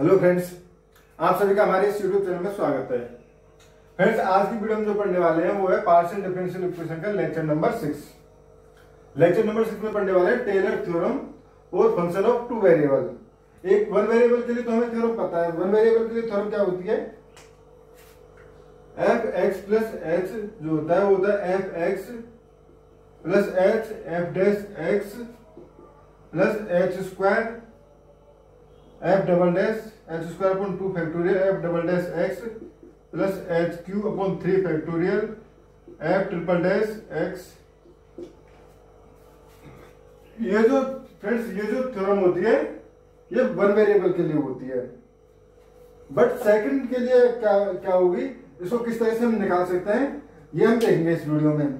Hello friends, आप सभी का हमारे इस यूट्यूब चैनल में स्वागत है। फ्रेंड्स, आज की वीडियो में जो पढ़ने वाले हैं वो है पार्शियल डिफरेंशियल इक्वेशन का लेक्चर नंबर 6। लेक्चर नंबर 6 में पढ़ने वाले हैं टेलर थ्योरम और फंक्शन ऑफ टू वेरिएबल। एक वन वेरिएबल के लिए तो हमें थ्योरम पता है। वन वेरिएबल के लिए थ्योरम क्या होती है? एफ एक्स प्लस एच जो होता है वो होता है F x plus H F dash X plus H square F double dash H square upon 2 factorial F double dash X plus H Q upon 3 factorial F triple dash X. ये जो friends ये जो theorem होती है ये one variable के लिए होती है। बट सेकंड के लिए क्या होगी, इसको किस तरह से हम निकाल सकते हैं ये हम देखेंगे इस वीडियो में।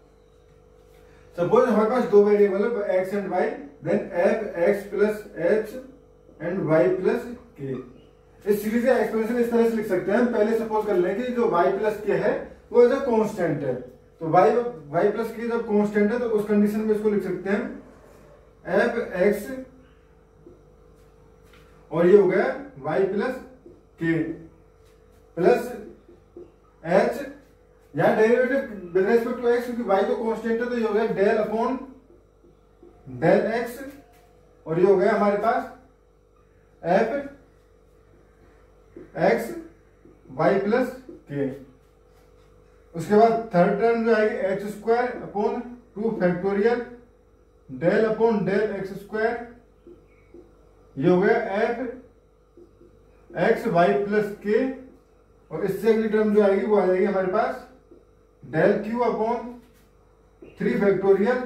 सपोज हमारे पास दो वेरिएबल है X and Y, then F x plus H and Y plus K. इस सीरीज का एक्सप्रेशन इस तरह से लिख सकते हैं। हम पहले सपोज कर लें कि जो वाई प्लस के है वो एज अ कॉन्स्टेंट है, तो वाई प्लस के जब कॉन्स्टेंट है तो उस कंडीशन में इसको लिख सकते हैं एफ एक्स और ये हो गया Y plus K plus H, यहां derivative with respect to X क्योंकि वाई तो कॉन्स्टेंट है तो ये हो गया डेल अपॉन डेल एक्स और ये हो गया हमारे पास F x Y plus K. उसके बाद थर्ड टर्म जो आएगी H square upon 2 factorial del upon del x square, ये हो गया एफ एक्स वाई प्लस के। और इससे अगली टर्म जो आएगी वो आ जाएगी हमारे पास डेल क्यू अपॉन 3 फैक्टोरियल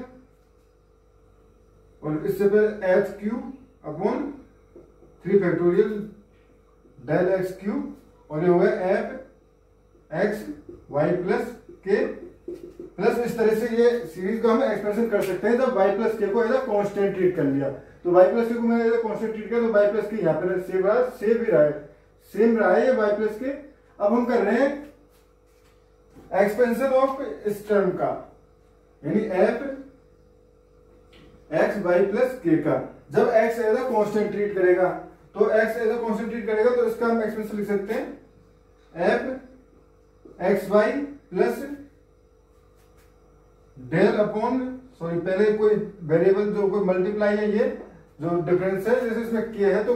और इससे फिर H Q upon 3 factorial del X cube और ये हो गया F x Y plus K plus. इस तरह से ये सीरीज को हम एक्सप्रेशन कर सकते हैं जब वाई प्लस के को एज अ कांस्टेंट ट्रीट कर लिया। तो वाई प्लस के को मैंने एज अ कांस्टेंट ट्रीट किया तो वाई प्लस के यहाँ पे सेम रहा है ये वाई प्लस के। अब हम कर रहे हैं एक्सपेंशन ऑफ इस टर्म का, यानी F x Y plus K का। जब X as a constant treat करेगा तो X as a constant treat करेगा तो इसका हम एक्सपेंशन लिख सकते हैं F x Y plus del upon पहले कोई वेरिएबल जो कोई मल्टीप्लाई है, ये जो डिफरेंस है जैसे इसमें के है तो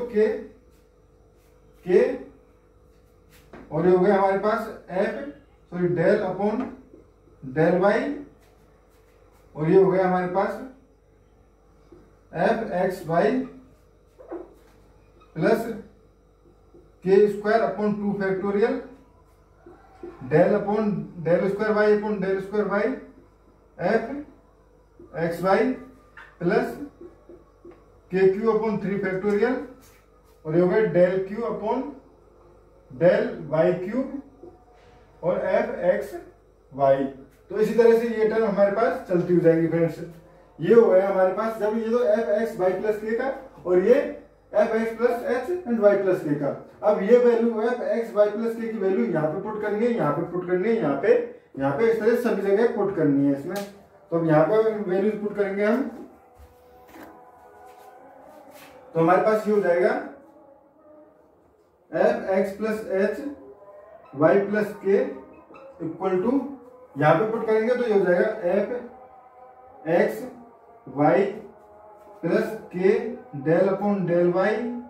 के और ये हो गया हमारे पास F del upon del Y और ये हो गया हमारे पास F x Y plus K square upon 2 factorial del upon del square Y upon del square Y F x Y plus K Q upon 3 factorial और ये हो गया del Q upon del Y cube और F x Y. तो इसी तरह से ये टर्म हमारे पास चलती हो जाएगी फ्रेंड्स। ये हो गया हमारे पास जब ये तो f x Y plus K का और ये F x plus H and Y plus K का। अब ये value F x Y plus K की वैल्यू यहाँ पे पुट करनी है, यहाँ पे पुट करनी है, यहाँ पे इस तरह सभी जगह पुट करनी है इसमें। तो अब यहाँ पे वैल्यू पुट करेंगे हम तो हमारे पास ये हो जाएगा F x plus H Y plus K equal to, यहाँ पे पुट करेंगे तो ये हो जाएगा एफ एक्स वाई प्लस के del upon del Y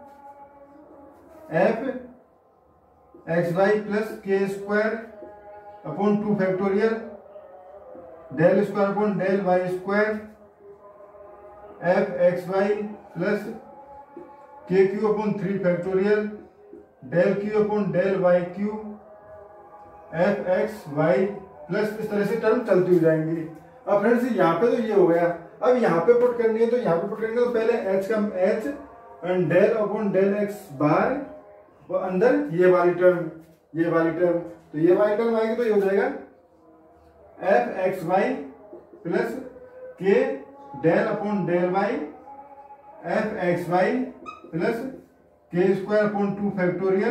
F x Y plus K square upon 2 factorial del square upon del Y square F x Y plus K Q upon 3 factorial del Q upon del Y cube F x Y plus. इस तरह से term चलती हो जाएंगी। अब friends यहाँ पे तो ये हो गया, अब यहाँ पे पुट करनी है तो यहाँ पे पुट करेंगे तो पहले एच का H and del upon del X बार और अंदर ये वाली टर्म तो ये वाली टर्म आएगी तो ये हो जाएगा एफ एक्स वाई प्लस के del upon del Y F x Y plus K square upon 2 factorial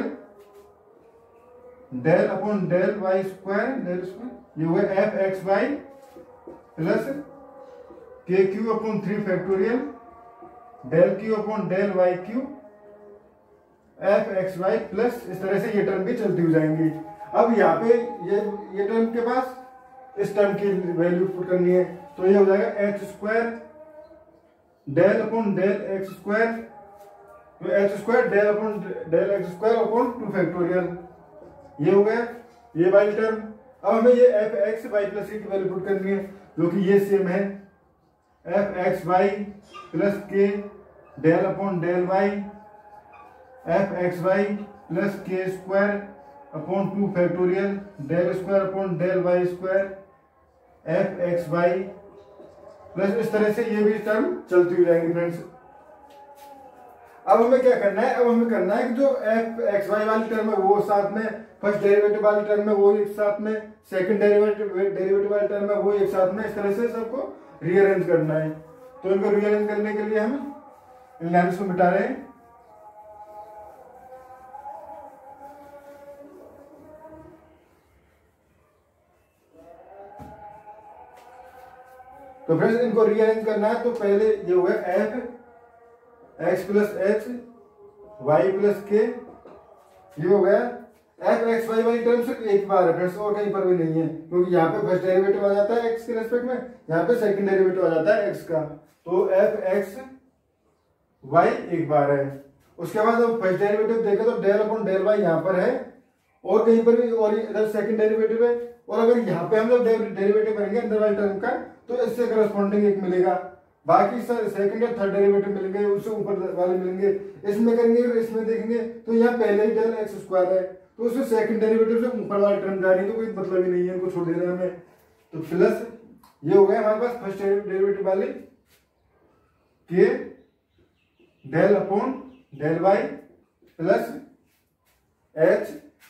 del upon del Y square ये हुआ F x Y plus K Q upon 3 factorial del Q upon del Y cube F x Y plus इस तरह से ये term भी चलती हो जाएंगी। अब यहाँ पे ये टर्म के पास इस टर्म की वैल्यू पुट करनी है, तो ये हो जाएगा H square del upon del x square, तो H square del upon del x square upon 2 factorial, ये हो गया ये वाली टर्म। अब हमें ये एफ एक्स वाई प्लस की वैल्यू पुट करनी है, जो कि ये सेम है एफ एक्स वाई प्लस के del upon del Y F x Y plus K square upon 2 factorial del square upon del Y square F x Y plus इस तरह से ये भी टर्म चलती हो जाएंगी फ्रेंड्स। अब हमें क्या करना है, अब हमें करना है कि जो एफ एक्स वाई वाली टर्म है वो साथ में, फर्स्ट डेरिवेटिव वाली टर्म है वो एक साथ में, सेकंड डेरिवेटिव वाली टर्म है वो एक साथ में, इस तरह से सबको रीअरेंज करना है। तो इनको रीअरेंज करने के लिए हम इन लाइन्स को मिटा रहे हैं। तो फ्रेंड्स इनको रीअरेंज करना है, तो पहले ये हुआ F x plus H Y plus K, ये हो गया एफ एक्स वाई वाली टर्म सिर्फ एक बार है फ्रेंड्स, और कहीं पर भी नहीं है, क्योंकि यहाँ पे फर्स्ट डेरिवेटिव आ जाता है एक्स के रेस्पेक्ट में, यहाँ पे सेकंड डेरिवेटिव आ जाता है एक्स का, तो एफ एक्स वाई एक बार है। उसके बाद अब फर्स्ट डेरिवेटिव देखें तो डेल अपॉन डेल वाई यहाँ पर है, और कहीं पर भी, और इधर सेकंड डेरिवेटिव है, और अगर यहाँ पे हम लोग डेरिवेटिव करेंगे अंदर वाली टर्म का, तो इससे करस्पॉन्डिंग एक मिलेगा, बाकी सेकंड या थर्ड डेरिवेटिव मिलेंगे, उससे ऊपर वाले मिलेंगे। इसमें करेंगे और इसमें देखेंगे तो यहाँ पहले ही डेल एक्स स्क्वायर है, तो उससे सेकंड डेरिवेटिव से ऊपर वाली टर्म जा रही है, तो कोई मतलब ही नहीं है, इनको छोड़ देना हमें। तो प्लस ये हो गया हमारे पास फर्स्ट डेरिवेटिव वाले के del upon del y plus h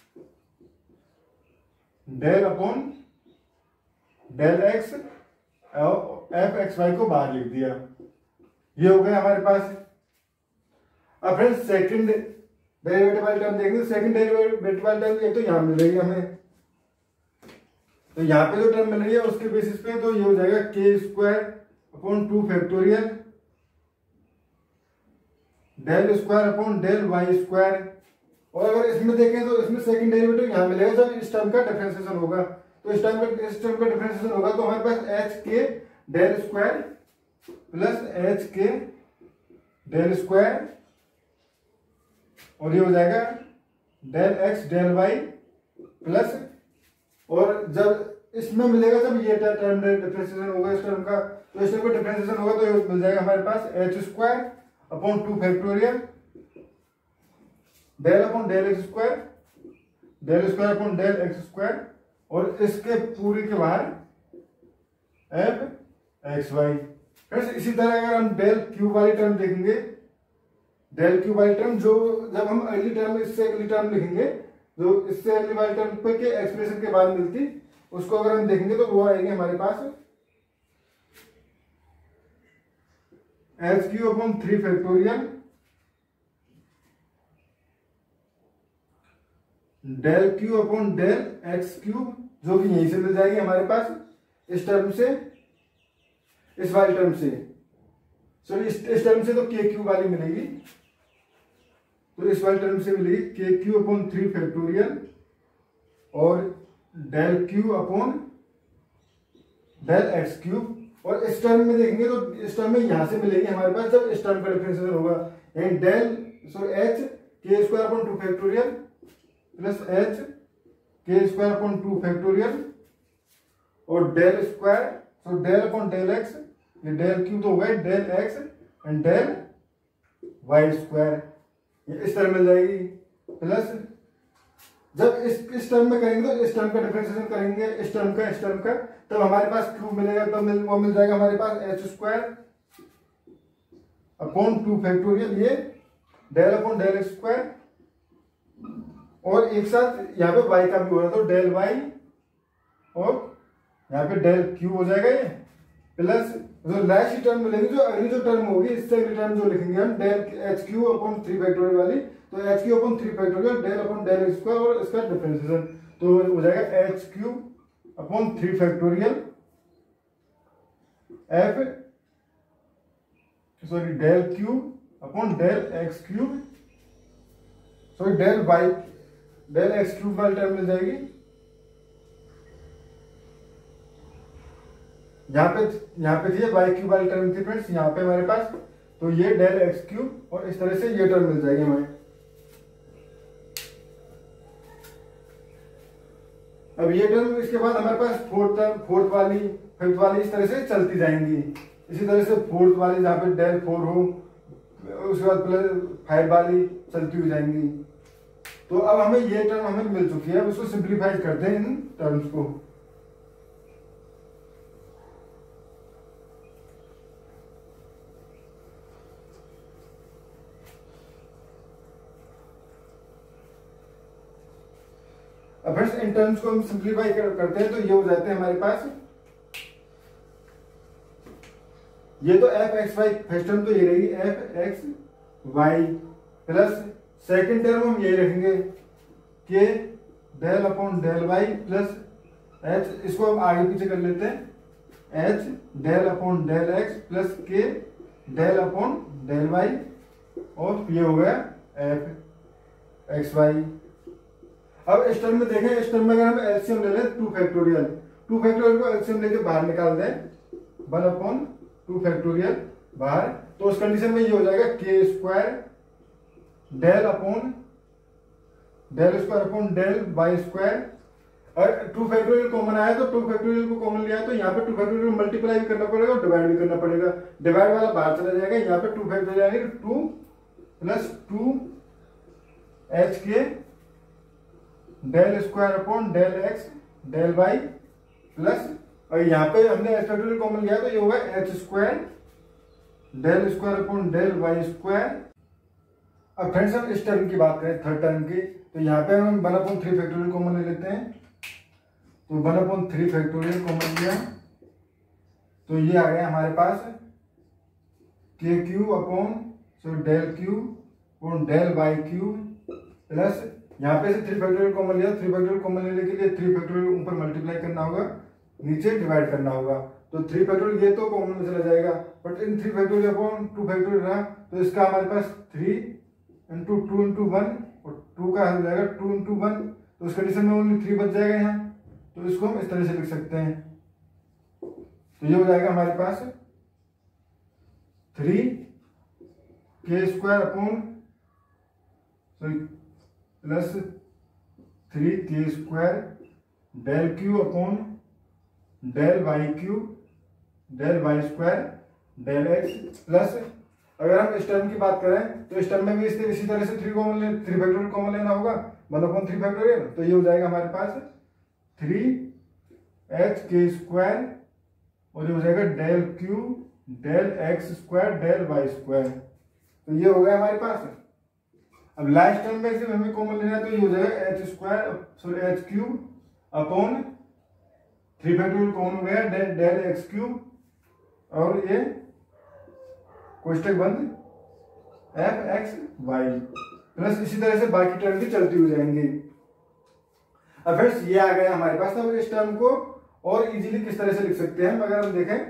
del upon del x, f x y को बाहर लिख दिया, ये हो गया हमारे पास। अब फ्रेंड्स सेकंड डेरिवेटिव वाली टर्म देखेंगे, सेकंड डेरिवेटिव वाली टर्म एक तो यहां मिलेगी हमें, तो यहाँ पे जो टर्म मिल रही है उसके बेसिस पे तो ये हो जाएगा k square upon 2 factorial del square upon del Y square, और अगर इसमें देखें तो इसमें सेकंड डेरिवेटिव यहाँ मिलेगा जब इस टर्म का डिफरेंशिएशन होगा, तो इस टर्म का डिफरेंशिएशन होगा, तो हमारे पास h k del square plus h k del square, और ये हो जाएगा del x del y plus, और जब इसमें मिलेगा जब ये टर्म डिफरेंशिएशन होगा इस टर्म का, तो इस टर्म का डिफरेंशिएशन होगा तो ये मिल जाएगा हमारे पास h square upon 2 factorial del upon del x square upon del x square, और इसके पूरे के बाहर एफ एक्स वाई। फ्रेंड्स इसी तरह अगर हम डेल क्यू वाली टर्म देखेंगे, डेल क्यू वाली टर्म जो जब हम अगली टर्म इससे अगली टर्म लिखेंगे, जो इससे अगली वाली टर्म पे के एक्सप्रेशन के बाद मिलती, उसको अगर हम देखेंगे तो वो आएंगे हमारे पास h Q upon 3 factorial del Q upon del x cube, जो कि यहीं से मिल जाएगी हमारे पास इस टर्म से, इस वाली टर्म से, सॉरी इस टर्म से तो के क्यू वाली मिलेगी, तो इस वाली टर्म से मिलेगी के क्यू अपॉन 3 फैक्टोरियल और del Q upon del x cube, और इस टर्म में देखेंगे तो इस टर्म में यहां से मिलेगी हमारे पास जब इस टर्म का डिफरेंशिएशन होगा, यानी del sorry h k square upon 2 factorial plus h k square upon 2 factorial और del square, so del upon del x, ये डेल क्यू तो हो गए del x and del Y square, ये इस टर्म मिल जाएगी। प्लस जब इस टर्म में करेंगे तो इस टर्म का डिफरेंशिएशन करेंगे इस टर्म का, तब हमारे पास क्यूब मिलेगा, तब वो मिल जाएगा हमारे पास एच स्क्वायर अपॉन 2 फैक्टोरियल, ये del upon del x square, और एक साथ यहाँ पे y का भी हो रहा है तो डेल y, और यहाँ पे डेल क्यू हो जाएगा ये, प्लस जो लास्ट टर्म मिलेगी, जो अगली जो टर्म होगी इससे अगली टर्म जो लिखेंगे हम del h Q upon 3 factorial वाली, तो h Q upon 3 factorial del upon del x square और इसका डिफरेंशिएशन, तो हो जाएगा h Q upon 3 factorial f sorry del Q upon del x cube sorry del x cube वाली term मिल जाएगी। यहाँ पे थी वाई क्यूब वाली टर्म थी फ्रेंड्स, यहाँ पे हमारे पास, तो ये डेल एक्स क्यूब और इस तरह से ये टर्म मिल जाएगी हमें। अब ये टर्म इसके बाद हमारे पास फोर्थ वाली, फिफ्थ वाली इस तरह से चलती जाएंगी। इसी तरह से फोर्थ वाली जहाँ पे डेल 4 हो, उसके बाद प्लस 5 वाली चलती हुई जाएंगी। तो अब हमें ये टर्म हमें मिल चुकी है, अब उसको सिंप्लीफाई करते हैं इन टर्म्स को। अब फ्रेंड्स इन टर्म्स को हम सिंप्लीफाई करते हैं तो ये हो जाते हैं हमारे पास, ये तो f x y first term तो ये रहेगी f x Y plus second term हम यही रखेंगे k del upon del y plus h, इसको हम आगे पीछे कर लेते हैं, h del upon del x plus के डेल अपॉन डेल वाई, और ये हो गया एफ एक्स वाई। अब इस टर्म में देखें, इस टर्म में अगर हम एलसीएम ले लें 2 फैक्टोरियल को एलसीएम लेके बाहर निकाल दें 1 अपॉन 2 फैक्टोरियल बाहर, तो उस कंडीशन में ये हो जाएगा k square del upon del square upon del Y square. और 2 फैक्टोरियल कॉमन आया तो 2 फैक्टोरियल को कॉमन लिया तो यहाँ पे 2 फैक्टोरियल को मल्टीप्लाई भी करना पड़ेगा और डिवाइड भी करना पड़ेगा। डिवाइड वाला बाहर चला जाएगा, यहाँ पे 2 फैक्टोरियल यानी 2 plus 2 h k del square upon del x del y plus, और यहाँ पे हमने एच फैक्टोरियल कॉमन लिया तो ये होगा h square del square upon del Y square. अब फ्रेंड्स हम इस टर्म की बात करें थर्ड टर्म की, तो यहाँ पे हम 1/3 फैक्टोरियल कॉमन ले लेते हैं, तो 1/3 फैक्टोरियल कॉमन लिया तो ये आ गया हमारे पास k cube upon del cube upon del Y cube plus, यहाँ पे से 3 फैक्टोरियल कॉमन लिया, 3 फैक्टोरियल कॉमन लेने के लिए 3 फैक्टोरियल ऊपर मल्टीप्लाई करना होगा, नीचे डिवाइड करना होगा, तो 3 फैक्टोरियल ये तो कॉमन में चला जाएगा, but in 3 factorial upon 2 factorial रहा तो इसका हमारे पास 3 इंटू 2 इंटू 1 और 2 का हो जाएगा 2 इंटू 1, तो उस कंडीशन में ओनली 3 बच जाएगा यहाँ, तो इसको हम इस तरह से लिख सकते हैं। तो ये हो जाएगा हमारे पास 3 k square upon plus 3 k square del Q upon del Y cube del Y square del x plus, अगर हम इस टर्म की बात करें तो इस टर्म में भी इसी तरह से 3 फैक्टोरियल कॉमन लेना होगा 1/3 फैक्टोरियल, तो ये हो जाएगा हमारे पास 3 एच के स्क्वायर और ये हो जाएगा del cube del x square del Y square, तो ये हो गया हमारे पास। अब लास्ट टर्म में से हमें कॉमन लेना है तो ये हो जाएगा H square h cube upon 3 factorial common हो गया डेल एक्स क्यूब और ये कोष्टक बंद एफ एक्स वाई प्लस, इसी तरह से बाकी टर्म भी चलती हुई जाएंगी। अब फ्रेंड्स ये आ गया हमारे पास, तो इस टर्म को और इजीली किस तरह से लिख सकते हैं अगर हम देखें,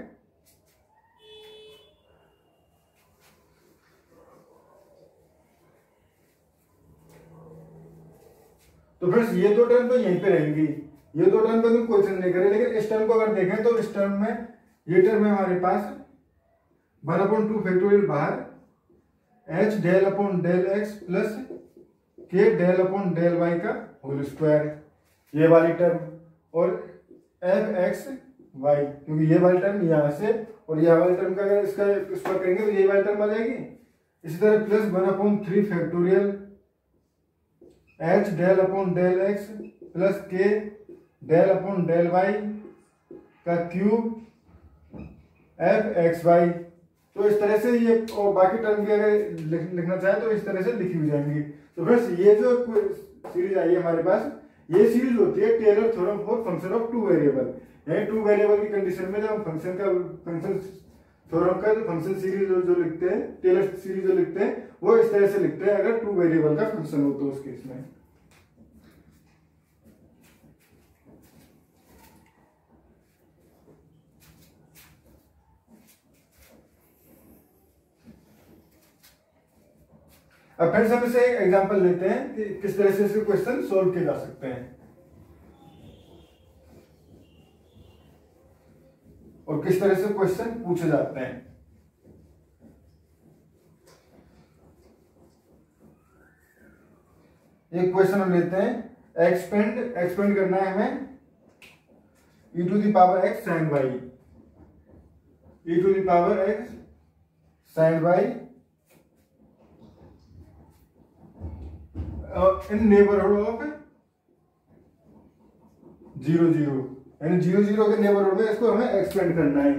तो फ्रेंड्स ये 2 टर्म तो यहीं पे रहेंगी, ये 2 टर्म पे हम कोई चेंज नहीं करें, लेकिन इस टर्म को अगर देखें तो इस टर्म में ये टर्म है हमारे पास 1/2 फैक्टोरियल बाहर h del upon del x plus के डेल अपॉन डेल वाई का होल स्क्वायर, ये वाली टर्म, और एफ एक्स वाई, क्योंकि ये वाली टर्म यहाँ से और ये वाली टर्म का अगर इसका स्क्वायर करेंगे तो ये वाली टर्म आ जाएगी। इसी तरह plus 1/3 factorial h del upon del x plus के डेल अपॉन डेल वाई का क्यूब एफ एक्स वाई, तो इस तरह से ये और बाकी टर्म भी अगर लिखना चाहे तो इस तरह से लिखी हुई जाएंगी। तो फ्रेंड्स ये जो सीरीज आई है हमारे पास, ये सीरीज होती है Taylor theorem for function of 2 variable, यानी 2 वेरिएबल की कंडीशन में जब हम फंक्शन थ्योरम का जो फंक्शन सीरीज जो लिखते हैं, टेलर सीरीज जो लिखते हैं वो इस तरह से लिखते हैं अगर 2 वेरिएबल का फंक्शन हो तो उस केस में। अब फ्रेंड्स हम इसे एक एग्जांपल लेते हैं कि किस तरह से इसके क्वेश्चन सोल्व किए जा सकते हैं और किस तरह से क्वेश्चन पूछे जाते हैं। एक क्वेश्चन हम लेते हैं, एक्सपेंड करना है हमें e to the power x sin y, e to the power x sin y in neighbourhood of 0 0, यानी 0 0 के नेबरहुड में इसको हमें एक्सपेंड करना है।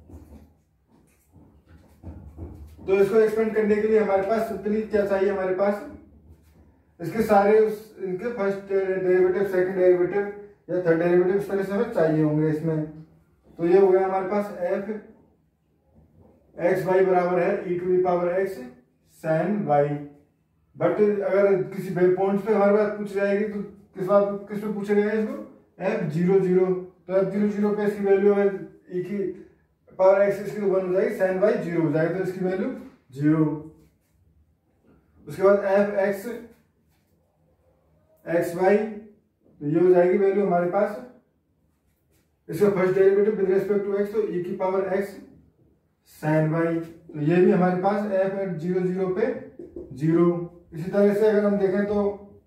तो इसको एक्सपेंड करने के लिए हमारे पास सिंपली क्या चाहिए, हमारे पास इसके सारे इनके फर्स्ट डेरिवेटिव, सेकंड डेरिवेटिव या थर्ड डेरिवेटिव इस तरह से हमें चाहिए होंगे इसमें। तो ये हो गया हमारे पास f एक्स वाई बराबर है e to the power x sin y। But अगर किसी पॉइंट पे हमारे पास पूछ जाएगी तो किस पे पूछेगा इसको, f0 0। तो f0 0 पे इसकी वैल्यू है e की पावर x, इसकी 1 हो जाएगी, sin y 0 हो जाएगा, तो इसकी वैल्यू 0। उसके बाद f एक्स वाई, तो ये हो जाएगी वैल्यू हमारे पास, इसका first derivative with respect to x, तो e की पावर x sin y। तो ये भी हमारे पास f एट 0 0 पे 0। इसी तरह से अगर हम देखें तो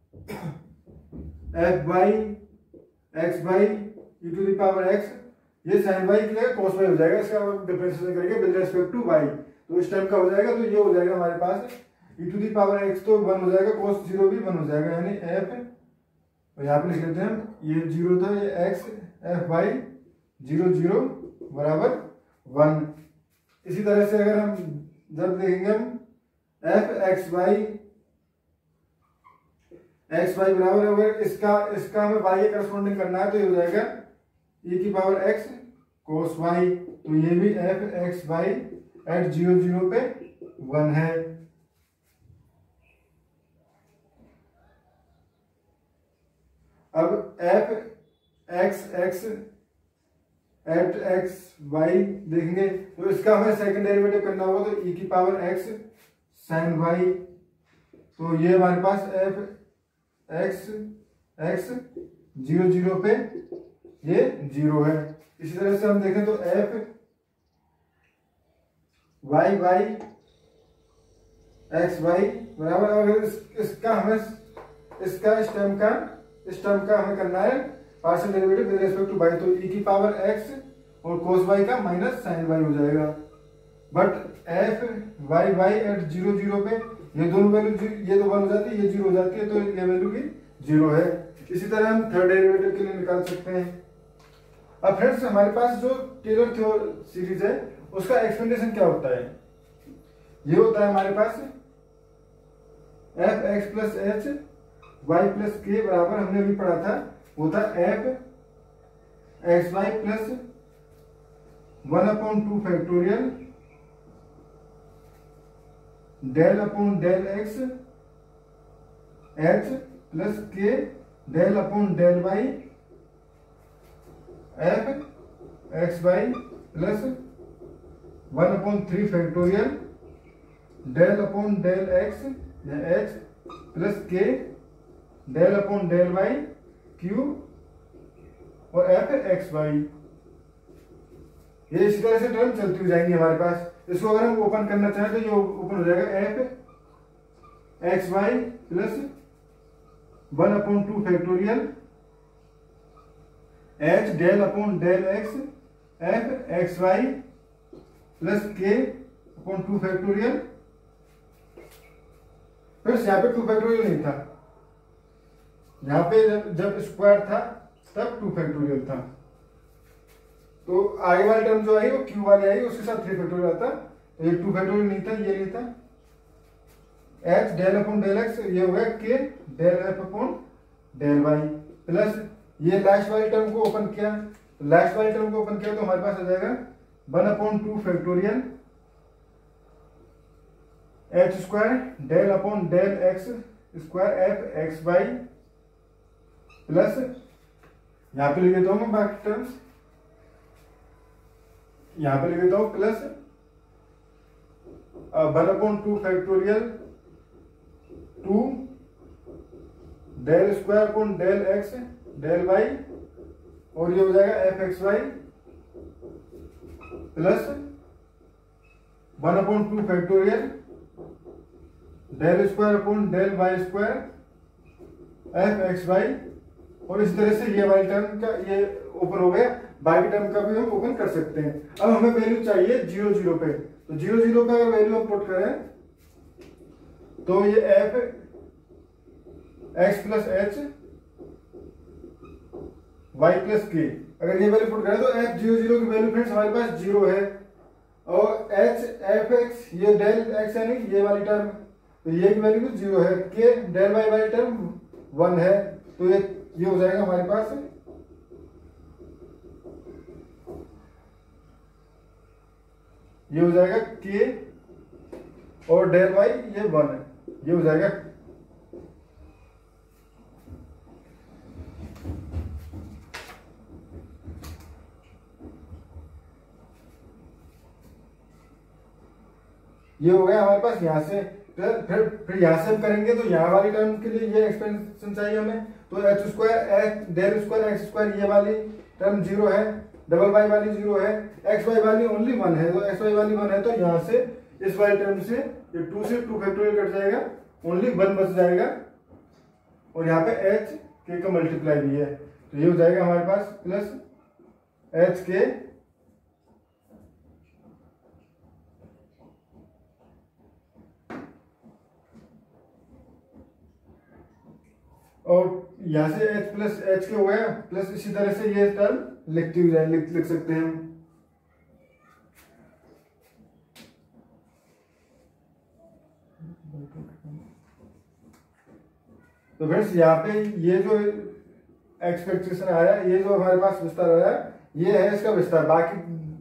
f y x y e to the power x, ये sin y की जगह cos y हो जाएगा, इसका डिफरेंशिएशन करके विद रिस्पेक्ट टू y। तो इस टाइम का हो जाएगा, तो ये हो जाएगा हमारे पास e to the power x तो 1 हो जाएगा, cos 0 भी 1 हो जाएगा, यानी f, और यहाँ पे लिख लेते हैं हम, ये 0 था, ये x f y 0 0 बराबर 1। इसी तरह से अगर हम जब देखेंगे हम f एक्स वाई बराबर, अगर इसका हमें y के करस्पॉन्डिंग करना है तो ये हो जाएगा e की पावर x cos y। तो ये भी f एक्स वाई एट 0 0 पे 1 है। अब f x at x y देखेंगे तो इसका हमें सेकंड डेरिवेटिव करना होगा, तो e की पावर x sin y। तो ये हमारे पास f एक्स 0 0 पे ये 0 है। इसी तरह से हम देखें तो f वाई एक्स वाई बराबर, अगर इसका हमें इस टर्म का हमें करना है partial derivative with respect to y, तो e की पावर x और cos y का माइनस sin y हो जाएगा। बट f y एट 0 0 पे ये दोनों वैल्यू, ये तो 1 हो जाती है, ये 0 हो जाती है, तो ये वैल्यू भी 0 है। इसी तरह हम थर्ड डेरिवेटिव के लिए निकाल सकते हैं। अब फ्रेंड्स हमारे पास जो टेलर सीरीज है उसका एक्सपेंडेशन क्या होता है, ये होता है हमारे पास f x plus h y plus k बराबर, हमने अभी पढ़ा था, वो था f x Y plus 1/2 factorial del upon del x h plus k del upon del y f x Y plus 1/3 factorial del upon del x या h plus k del upon del y q और f x y. ये इसी तरह से term चलती हो जाएंगी हमारे पास। इसको अगर हम ओपन करना चाहें तो ये ओपन हो जाएगा f x Y plus 1/2 factorial h del upon del x f x Y plus k upon 2 factorial. फिर यहाँ पे 2 फैक्टोरियल नहीं था, यहाँ पे जब स्क्वायर था तब 2 फैक्टोरियल था, तो आगे वाली टर्म जो आई वो क्यू वाली आई, उसके साथ 3 फैक्टोरियल आता, तो ये 2 फैक्टोरियल नहीं था, ये नहीं था। h del upon del x, ये हो गया k del f upon del y plus ये लास्ट वाली टर्म को ओपन किया, तो लास्ट वाली टर्म को ओपन किया तो हमारे पास आ जाएगा 1/2 factorial h square del upon del x square f x Y plus, यहां पे लिख देता हूं मैं बाकी टर्म्स, यहां पे लिख देता हूं plus 1/2 factorial 2 del square upon del x del Y, और ये हो जाएगा F x Y plus 1/2 factorial del square upon del Y square F x y. और इस तरह से ये वाली टर्म का ये ओपन हो गया, बाकी टर्म का भी हम ओपन कर सकते हैं। अब हमें वैल्यू चाहिए 0 0 पे, तो 0 0 पे अगर वैल्यू हम पुट करें तो ये F x plus H Y plus k, अगर ये वैल्यू पुट करें तो एफ 0 0 की वैल्यू फ्रेंड्स हमारे पास 0 है, और एच एफ एक्स ये डेल एक्स है नहीं, ये वाली टर्म, तो ये की वैल्यू भी 0 है, के डेल वाई वाली टर्म 1 है, तो ये हो जाएगा हमारे पास, ये हो जाएगा के और डेल वाई ये 1 है, ये हो जाएगा। ये हो गया हमारे पास यहां से, फिर यहां से हम करेंगे तो यहां वाली टर्म के लिए ये एक्सपेंशन चाहिए हमें, तो H square del square x square ये वाली टर्म 0 है, डबल वाई वाली 0 है, एक्स वाई वाली ओनली 1 है, तो एक्स वाई वाली 1 है, तो यहां से इस वाली टर्म से ये 2 से 2 फैक्टोरियल कट जाएगा, ओनली 1 बच जाएगा, और यहाँ पे एच के का मल्टीप्लाई भी है, तो ये हो जाएगा हमारे पास प्लस एच के और यहां से h प्लस एच के हो गया, प्लस इसी तरह से ये टर्म लिखते हुए लिख सकते हैं हम। तो फ्रेंड्स यहाँ पे ये जो एक्सपेक्टेशन आया, ये जो हमारे पास विस्तार आया, ये है इसका विस्तार, बाकी